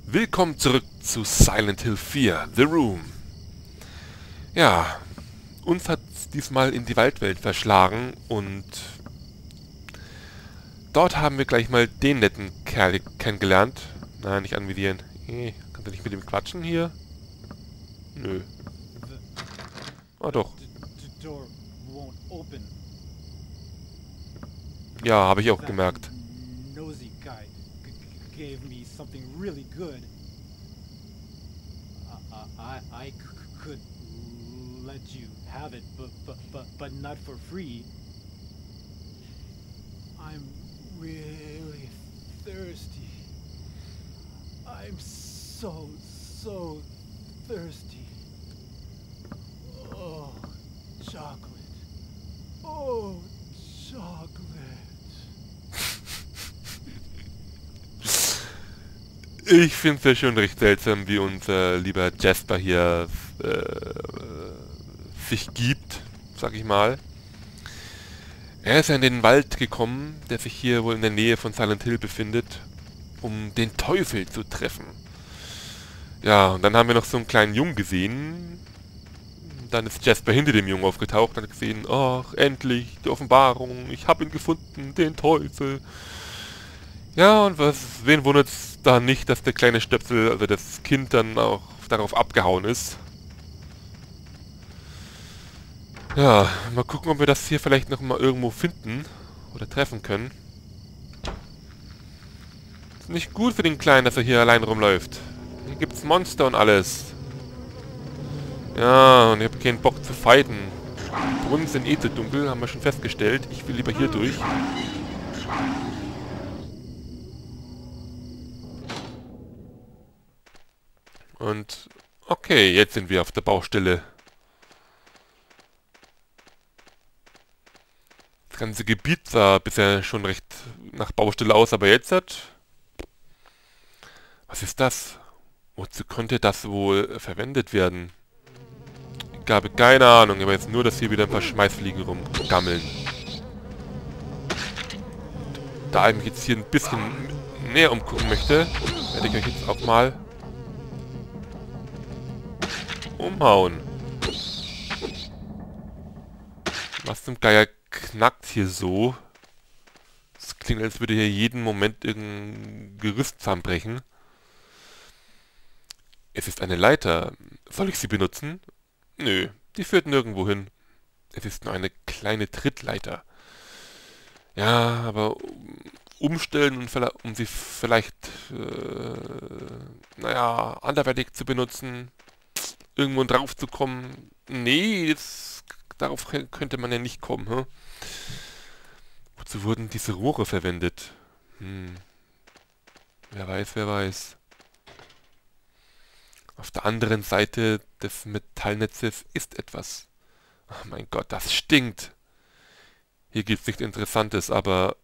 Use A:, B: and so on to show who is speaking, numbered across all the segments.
A: Willkommen zurück zu Silent Hill 4, The Room. Ja, uns hat diesmal in die Waldwelt verschlagen und dort haben wir gleich mal den netten Kerl kennengelernt. Nein, nicht anvisieren. Kannst du nicht mit ihm quatschen hier? Nö. Ah doch.
B: The door won't open.
A: Ja, habe ich auch
B: That
A: gemerkt.
B: nosy guy gave me something really good. I could let you have it, but not for free. I'm really thirsty. I'm so thirsty. Oh, chocolate. Oh, chocolate.
A: Ich finde es ja schon recht seltsam, wie unser lieber Jasper hier sich gibt, sag ich mal. Er ist ja in den Wald gekommen, der sich hier wohl in der Nähe von Silent Hill befindet, um den Teufel zu treffen. Ja, und dann haben wir noch so einen kleinen Jungen gesehen. Dann ist Jasper hinter dem Jungen aufgetaucht und hat gesehen, ach, endlich, die Offenbarung, ich habe ihn gefunden, den Teufel. Ja, und wen wundert es da nicht, dass der kleine Stöpsel, also das Kind, dann auch darauf abgehauen ist. Ja, mal gucken, ob wir das hier vielleicht noch mal irgendwo finden oder treffen können. Ist nicht gut für den Kleinen, dass er hier allein rumläuft. Hier gibt's Monster und alles. Ja, und ich habe keinen Bock zu fighten. Die Brunnen sind eh zu dunkel, haben wir schon festgestellt. Ich will lieber hier durch. Und okay, jetzt sind wir auf der Baustelle. Das ganze Gebiet sah bisher schon recht nach Baustelle aus, aber jetzt hat... Was ist das? Wozu könnte das wohl verwendet werden? Ich habe keine Ahnung, aber jetzt nur, dass hier wieder ein paar Schmeißfliegen rumgammeln. Da ich mich jetzt hier ein bisschen näher umgucken möchte, werde ich euch jetzt auch mal umhauen. Was zum Geier knackt hier so? Es klingt, als würde hier jeden Moment irgendein Gerüst zusammenbrechen. Es ist eine Leiter. Soll ich sie benutzen? Nö, die führt nirgendwo hin. Es ist nur eine kleine Trittleiter. Ja, aber umstellen und um sie vielleicht, naja, anderweitig zu benutzen, irgendwo drauf zu kommen. Nee, darauf könnte man ja nicht kommen, hm? Wozu wurden diese Rohre verwendet? Wer weiß, wer weiß. Auf der anderen Seite des Metallnetzes ist etwas. Ach mein Gott, das stinkt. Hier gibt's nichts Interessantes, aber...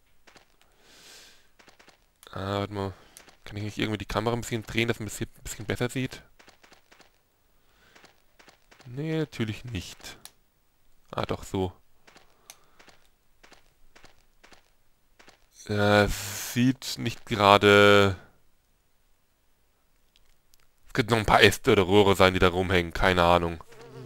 A: warte mal. Kann ich nicht irgendwie die Kamera ein bisschen drehen, dass man es hier ein bisschen besser sieht? Nee, natürlich nicht. Ah, doch so. Sieht nicht gerade... Es könnten noch ein paar Äste oder Rohre sein, die da rumhängen. Keine Ahnung.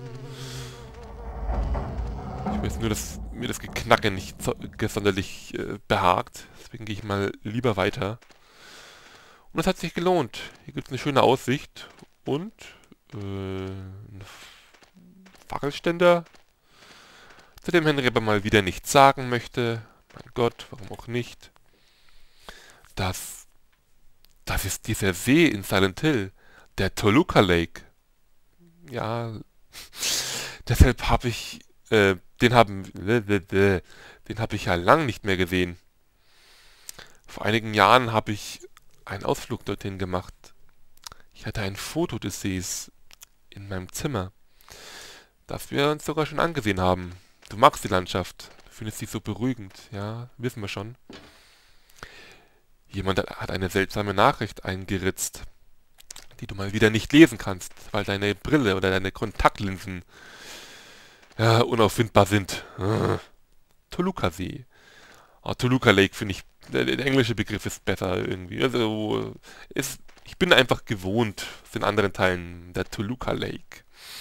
A: Ich weiß nur, dass mir das Geknacke nicht sonderlich behagt. Deswegen gehe ich mal lieber weiter. Und es hat sich gelohnt. Hier gibt es eine schöne Aussicht. Und ein Fackelständer, zu dem Henry aber mal wieder nichts sagen möchte. Mein Gott, warum auch nicht. Das ist dieser See in Silent Hill. Der Toluca Lake. Ja, deshalb habe ich, den habe ich ja lang nicht mehr gesehen. Vor einigen Jahren habe ich einen Ausflug dorthin gemacht. Ich hatte ein Foto des Sees in meinem Zimmer, das wir uns sogar schon angesehen haben. Du magst die Landschaft. Du findest sie so beruhigend. Ja, wissen wir schon. Jemand hat eine seltsame Nachricht eingeritzt, die du mal wieder nicht lesen kannst, weil deine Brille oder deine Kontaktlinsen ja, unauffindbar sind. Toluca-See. Oh, Toluca Lake finde ich, der englische Begriff ist besser irgendwie. Also, ich Ich bin einfach gewohnt aus den anderen Teilen der Toluca Lake.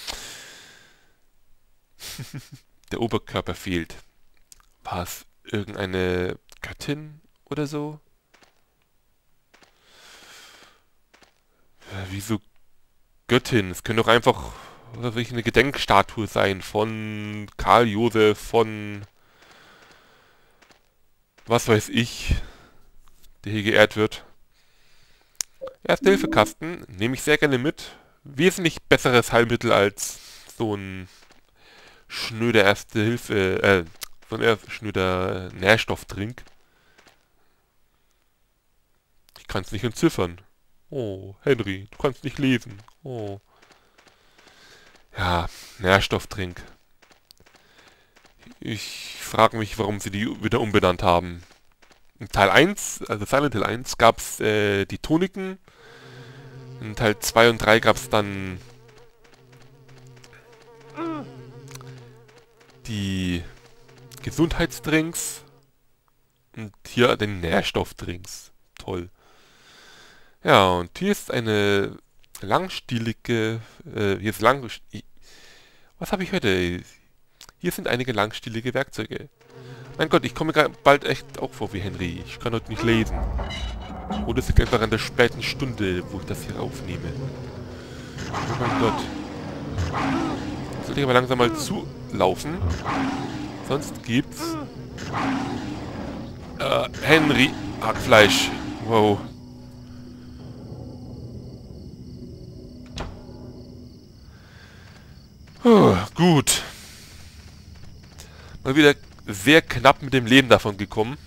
A: Der Oberkörper fehlt. War es irgendeine Göttin oder so? Wieso Göttin? Es könnte doch einfach eine Gedenkstatue sein von Karl Josef, von was weiß ich, der hier geehrt wird. Erste-Hilfe-Kasten nehme ich sehr gerne mit. Wesentlich besseres Heilmittel als so ein schnöder Erste-Hilfe, so ein schnöder Nährstofftrink. Ich kann es nicht entziffern. Oh, Henry, du kannst nicht lesen. Oh. Ja, Nährstofftrink. Ich frage mich, warum sie die wieder umbenannt haben. In Teil 1, also Silent Hill 1, gab es die Toniken. In Teil 2 und 3 gab es dann die Gesundheitsdrinks. Und hier den Nährstoffdrinks. Toll. Ja, und hier ist eine langstielige, was habe ich heute? Hier sind einige langstielige Werkzeuge. Mein Gott, ich komme bald echt auch vor wie Henry. Ich kann heute nicht lesen. Oder es liegt einfach an der späten Stunde, wo ich das hier aufnehme. Oh mein Gott. Sollte ich aber langsam mal zulaufen. Sonst gibt's... Henry, Hackfleisch. Wow. Gut. Mal wieder sehr knapp mit dem Leben davon gekommen.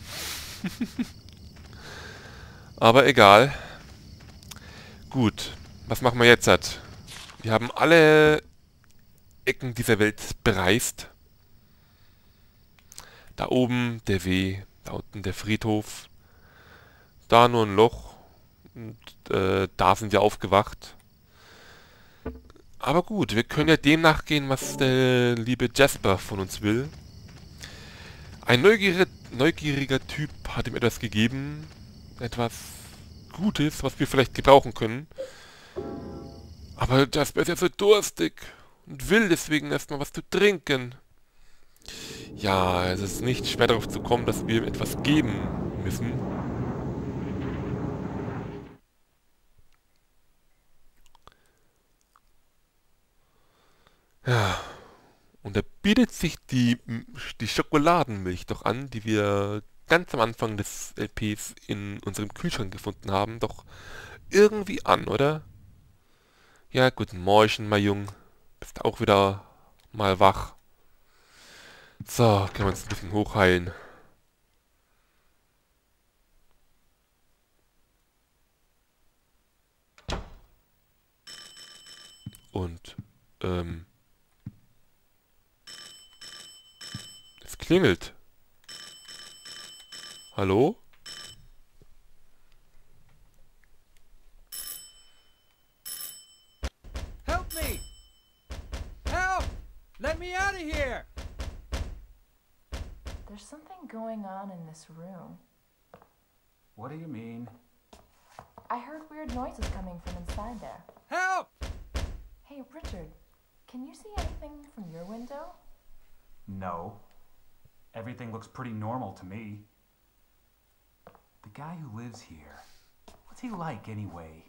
A: Aber egal. Gut. Was machen wir jetzt? Wir haben alle Ecken dieser Welt bereist. Da oben der See, da unten der Friedhof. Da nur ein Loch. Und da sind wir aufgewacht. Aber gut, wir können ja dem nachgehen, was der liebe Jasper von uns will. Ein neugieriger Typ hat ihm etwas gegeben. Etwas Gutes, was wir vielleicht gebrauchen können. Aber Jasper ist ja so durstig und will deswegen erstmal was zu trinken. Ja, es ist nicht schwer darauf zu kommen, dass wir ihm etwas geben müssen. Ja, und da bietet sich die Schokoladenmilch doch an, die wir ganz am Anfang des LPs in unserem Kühlschrank gefunden haben, doch irgendwie an, oder? Ja, guten Morgen, mein Jung. Bist auch wieder mal wach. So, können wir uns ein bisschen hochheilen. Und, es klingelt. Hallo?
B: Help me! Help! Let me out of here!
C: There's something going on in this room.
D: What do you mean?
C: I heard weird noises coming from inside there.
B: Help!
C: Hey, Richard, can you see anything from your window?
D: No. Everything looks pretty normal to me. The guy who lives here, what's he like anyway?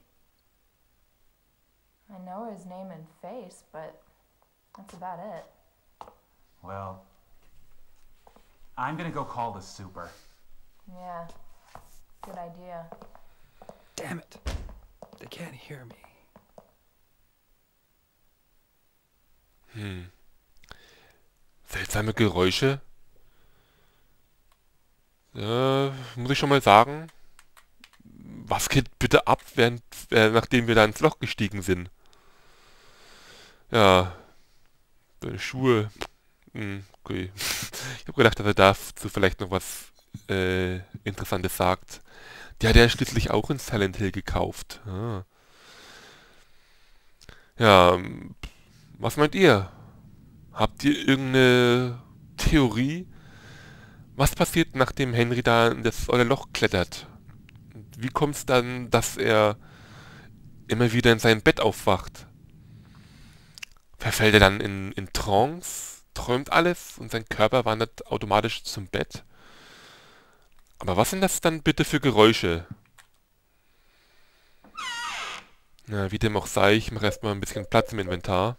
C: I know his name and face, but that's about it.
D: Well, I'm gonna go call the super.
C: Yeah, good idea.
B: Damn it. They can't hear me.
A: Seltsame Geräusche. Muss ich schon mal sagen. Was geht bitte ab, nachdem wir da ins Loch gestiegen sind? Ja. Deine Schuhe. Okay. Ich habe gedacht, dass er dazu vielleicht noch was Interessantes sagt. Der hat ja schließlich auch in Silent Hill gekauft. Ah. Ja, was meint ihr? Habt ihr irgendeine Theorie? Was passiert, nachdem Henry da in das olle Loch klettert? Wie kommt es dann, dass er immer wieder in seinem Bett aufwacht. Verfällt er dann in Trance, träumt alles und sein Körper wandert automatisch zum Bett. Aber was sind das dann bitte für Geräusche? Na, wie dem auch sei, ich mache erstmal ein bisschen Platz im Inventar.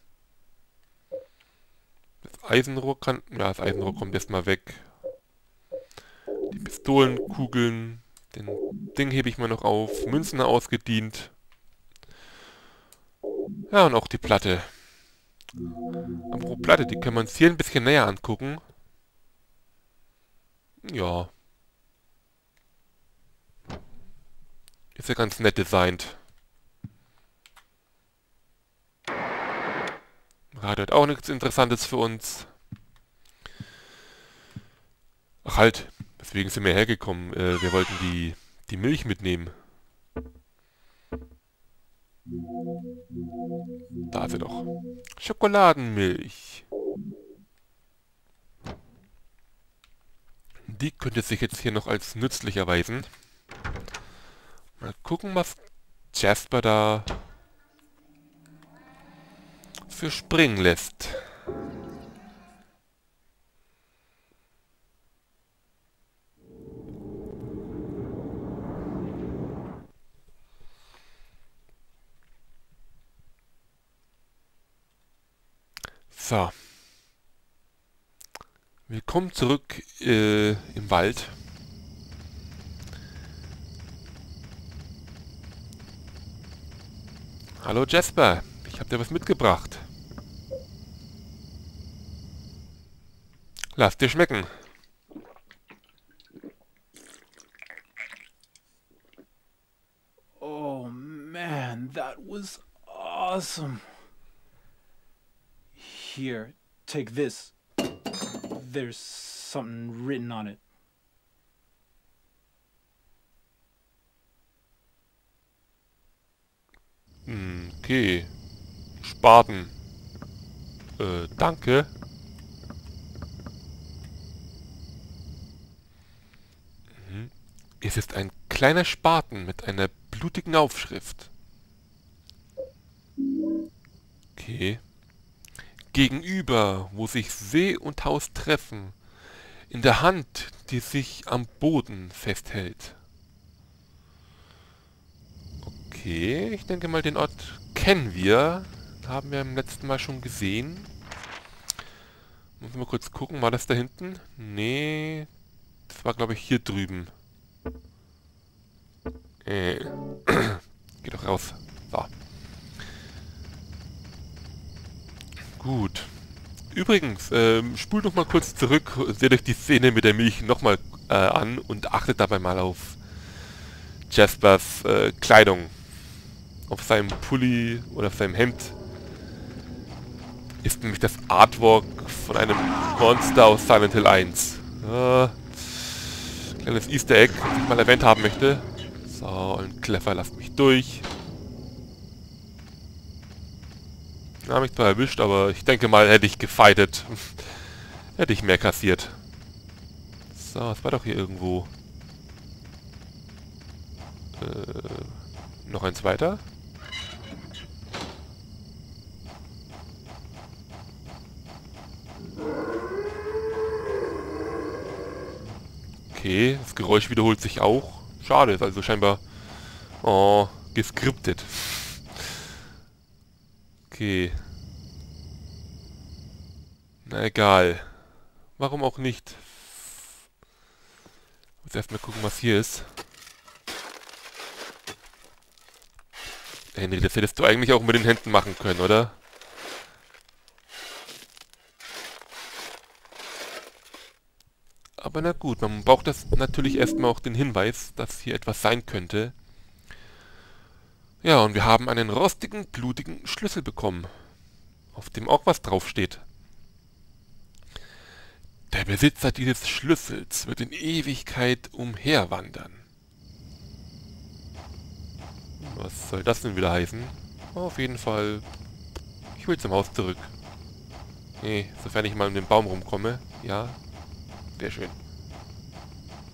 A: Das Eisenrohr kann... Ja, das Eisenrohr kommt erstmal weg. Die Pistolenkugeln, den Ding hebe ich mal noch auf. Münzen ausgedient. Ja, und auch die Platte. Apropos Platte, die können wir uns hier ein bisschen näher angucken. Ja. Ist ja ganz nett designt. Radio hat auch nichts Interessantes für uns. Ach halt, deswegen sind wir hergekommen. Wir wollten die Milch mitnehmen. Da ist sie doch. Schokoladenmilch. Die könnte sich jetzt hier noch als nützlich erweisen. Mal gucken, was Jasper da für springen lässt. So. Willkommen zurück im Wald. Hallo Jasper, ich habe dir was mitgebracht. Lass dir schmecken.
B: Oh man, that was awesome. Here, take this. There's something written on it.
A: Okay. Spaten. Danke. Es ist ein kleiner Spaten mit einer blutigen Aufschrift. Okay. Gegenüber, wo sich See und Haus treffen. In der Hand, die sich am Boden festhält. Okay, ich denke mal, den Ort kennen wir. Haben wir im letzten Mal schon gesehen. Muss mal kurz gucken, war das da hinten? Nee, das war glaube ich hier drüben. Geh doch raus. So. Gut. Übrigens, spult noch mal kurz zurück, seht euch die Szene mit der Milch nochmal an und achtet dabei mal auf Jaspers Kleidung. Auf seinem Pulli oder auf seinem Hemd ist nämlich das Artwork von einem Monster aus Silent Hill 1. Kleines Easter Egg, das ich mal erwähnt haben möchte. So, und Clever lasst mich durch. Ja, mich zwar erwischt, aber ich denke mal, hätte ich gefightet, hätte ich mehr kassiert. So, es war doch hier irgendwo. Noch eins weiter. Okay, das Geräusch wiederholt sich auch. Schade, ist also scheinbar geskriptet. Okay. Na egal. Warum auch nicht? Muss erstmal gucken, was hier ist. Henry, das hättest du eigentlich auch mit den Händen machen können, oder? Aber na gut, man braucht das natürlich erstmal auch den Hinweis, dass hier etwas sein könnte. Ja, und wir haben einen rostigen, blutigen Schlüssel bekommen, auf dem auch was draufsteht. Der Besitzer dieses Schlüssels wird in Ewigkeit umherwandern. Was soll das denn wieder heißen? Auf jeden Fall, ich will zum Haus zurück. Nee, sofern ich mal um den Baum rumkomme. Ja, sehr schön.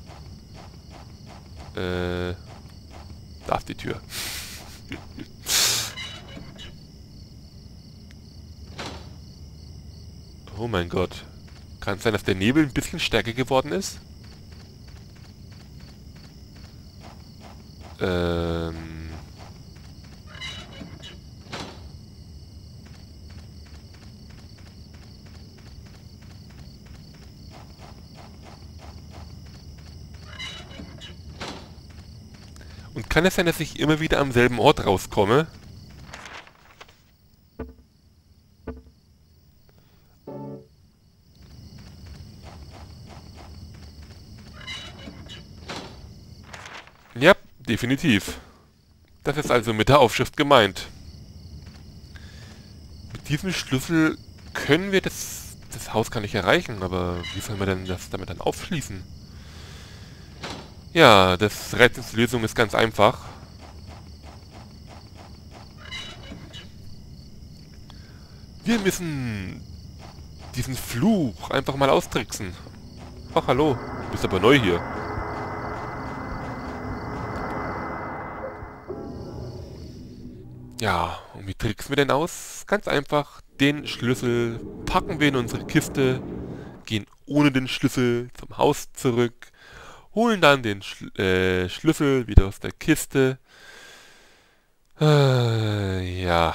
A: Da ist die Tür. Oh mein Gott. Kann es sein, dass der Nebel ein bisschen stärker geworden ist? Und kann es sein, dass ich immer wieder am selben Ort rauskomme? Ja, definitiv. Das ist also mit der Aufschrift gemeint. Mit diesem Schlüssel können wir das Haus gar nicht erreichen, aber wie sollen wir denn das damit dann aufschließen? Ja, das Rätsels Lösung ist ganz einfach. Wir müssen diesen Fluch einfach mal austricksen. Ach, hallo. Du bist aber neu hier. Ja, und wie tricksen wir denn aus? Ganz einfach, den Schlüssel packen wir in unsere Kiste, gehen ohne den Schlüssel zum Haus zurück, holen dann den Schlüssel wieder aus der Kiste. Ja.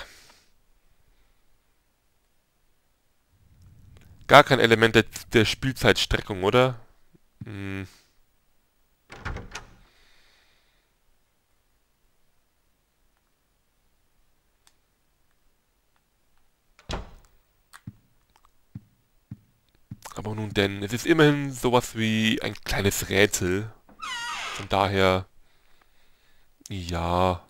A: Gar kein Element der Spielzeitstreckung, oder? Hm. Aber nun denn, es ist immerhin sowas wie ein kleines Rätsel. Von daher, ja,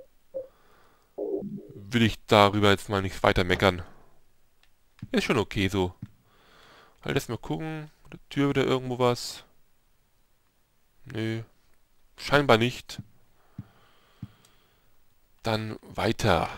A: will ich darüber jetzt mal nicht weiter meckern. Ist schon okay so. Halt erst mal gucken, der Tür wieder irgendwo was. Nö, scheinbar nicht. Dann weiter.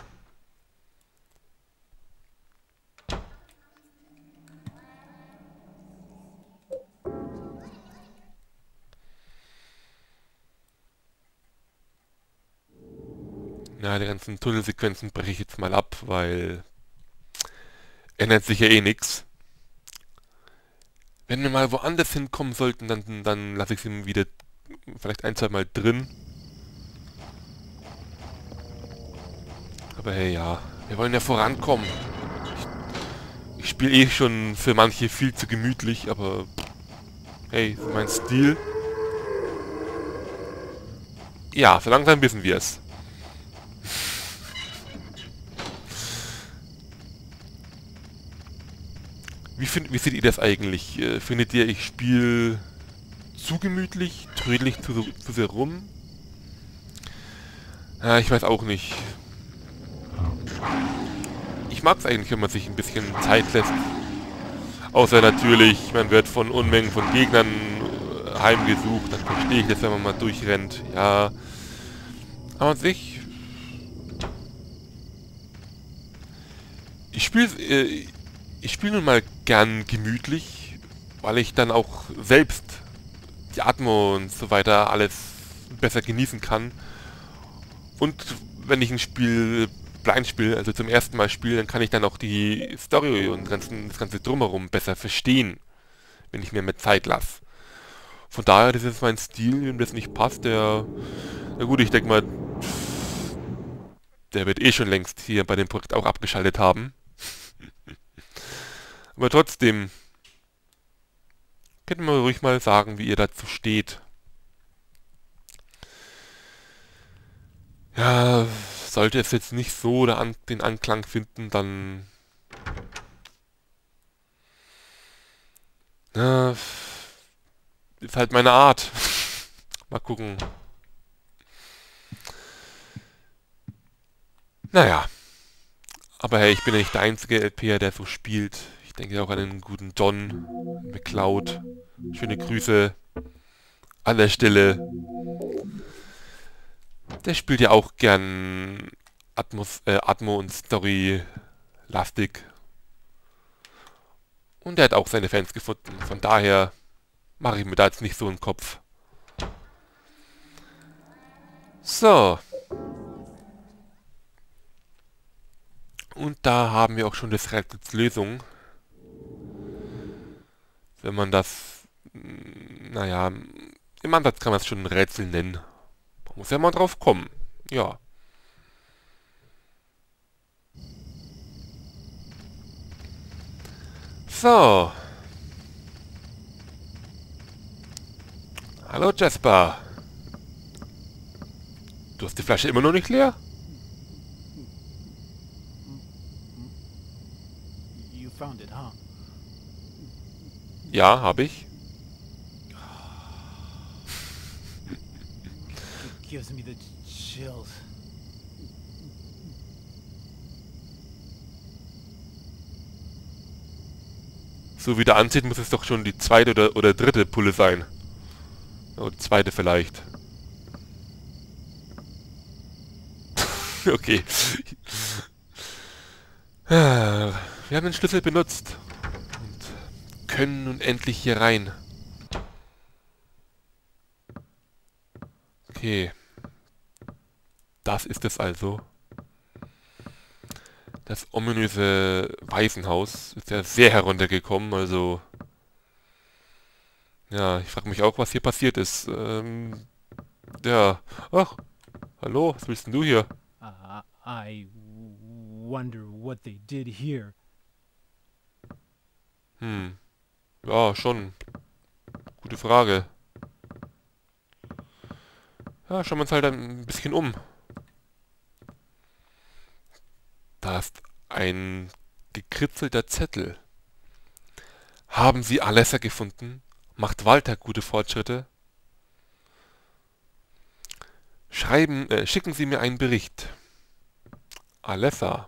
A: Na, die ganzen Tunnelsequenzen breche ich jetzt mal ab, weil ändert sich ja eh nichts. Wenn wir mal woanders hinkommen sollten, dann lasse ich sie wieder vielleicht ein, zwei Mal drin. Aber hey, ja, wir wollen ja vorankommen. Ich spiele eh schon für manche viel zu gemütlich, aber hey, ist mein Stil. Ja, so langsam wissen wir es. Wie seht ihr das eigentlich? Findet ihr, ich spiele zu gemütlich? Trödel ich zu sehr rum? Ja, ich weiß auch nicht. Ich mag es eigentlich, wenn man sich ein bisschen Zeit lässt. Außer natürlich, man wird von Unmengen von Gegnern heimgesucht. Dann verstehe ich das, wenn man mal durchrennt. Ja. Aber an sich... Ich spiele nun mal gern gemütlich, weil ich dann auch selbst die Atmo und so weiter alles besser genießen kann. Und wenn ich ein Spiel blind spiele, also zum ersten Mal spiele, dann kann ich dann auch die Story und das ganze Drumherum besser verstehen, wenn ich mir mehr Zeit lasse. Von daher, das ist mein Stil, wem das nicht passt, na gut, ich denke mal, der wird eh schon längst hier bei dem Projekt auch abgeschaltet haben. Aber trotzdem, könnt ihr mir ruhig mal sagen, wie ihr dazu steht. Ja, sollte es jetzt nicht so den Anklang finden, dann... Ja, ist halt meine Art. Mal gucken. Naja. Aber hey, ich bin ja nicht der einzige LPer, der so spielt. Ich denke auch an den guten John McCloud. Schöne Grüße an der Stelle. Der spielt ja auch gern Atmo und Story lastig. Und er hat auch seine Fans gefunden. Von daher mache ich mir da jetzt nicht so einen Kopf. So. Und da haben wir auch schon das Rätsels Lösung. wenn man das, naja, im Ansatz kann man es schon ein Rätsel nennen. Man muss ja mal drauf kommen. Ja. So. Hallo Jasper. Du hast die Flasche immer noch nicht leer?
B: You found it, huh?
A: Ja, habe ich.
B: It gives me the chills.
A: So wie der ansieht, muss es doch schon die zweite oder dritte Pulle sein. Oder zweite vielleicht. Okay. Wir haben den Schlüssel benutzt. Und können nun endlich hier rein. Okay. Das ist es also. Das ominöse Waisenhaus ist ja sehr heruntergekommen, also... Ja, ich frage mich auch, was hier passiert ist. Ja. Ach, hallo, was willst denn du hier?
B: I wonder what they did here.
A: Ja, schon. Gute Frage. Ja, schauen wir uns halt ein bisschen um. Da ist ein gekritzelter Zettel. Haben Sie Alessa gefunden? Macht Walter gute Fortschritte? Schicken Sie mir einen Bericht. Alessa.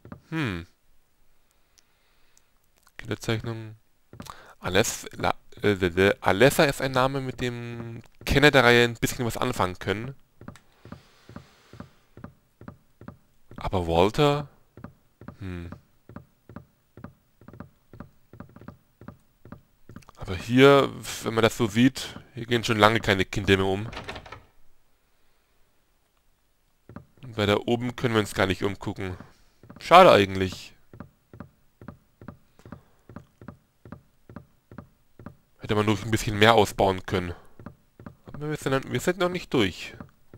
A: Kinderzeichnung. Alessa ist ein Name, mit dem Kenner der Reihe ein bisschen was anfangen können. Aber Walter? Aber hier, wenn man das so sieht, hier gehen schon lange keine Kinder mehr um. Und bei da oben können wir uns gar nicht umgucken. Schade eigentlich. Hätte man nur ein bisschen mehr ausbauen können. Aber wir sind noch nicht durch.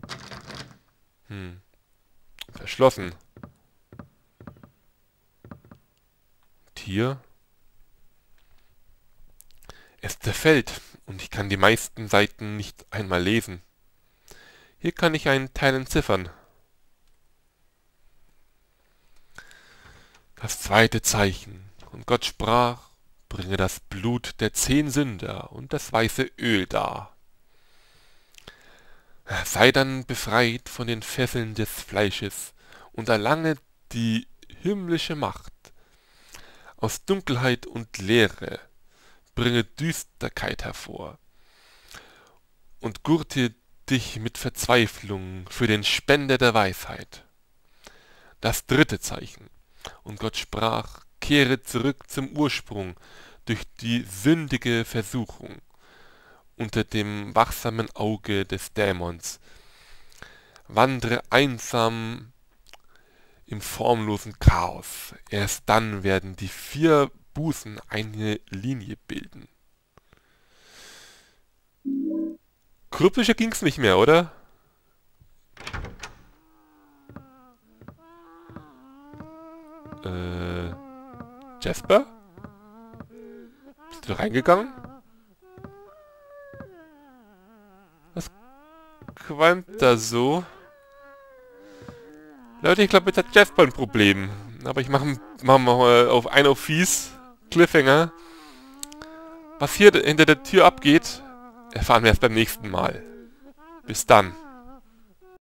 A: Verschlossen. Und hier? Es zerfällt und ich kann die meisten Seiten nicht einmal lesen. Hier kann ich einen Teil entziffern. Das zweite Zeichen. Und Gott sprach, bringe das Blut der 10 Sünder und das weiße Öl dar. Sei dann befreit von den Fesseln des Fleisches und erlange die himmlische Macht. Aus Dunkelheit und Leere bringe Düsterkeit hervor und gurte dich mit Verzweiflung für den Spender der Weisheit. Das dritte Zeichen. Und Gott sprach, kehre zurück zum Ursprung durch die sündige Versuchung unter dem wachsamen Auge des Dämons. Wandre einsam im formlosen Chaos. Erst dann werden die 4 Bußen eine Linie bilden. Kryptischer ging's nicht mehr, oder? Jasper? Bist du reingegangen? Was qualmt da so? Leute, ich glaube, jetzt hat Jasper ein Problem. Aber ich mache mal auf fies Cliffhanger. Was hier hinter der Tür abgeht, erfahren wir erst beim nächsten Mal. Bis dann.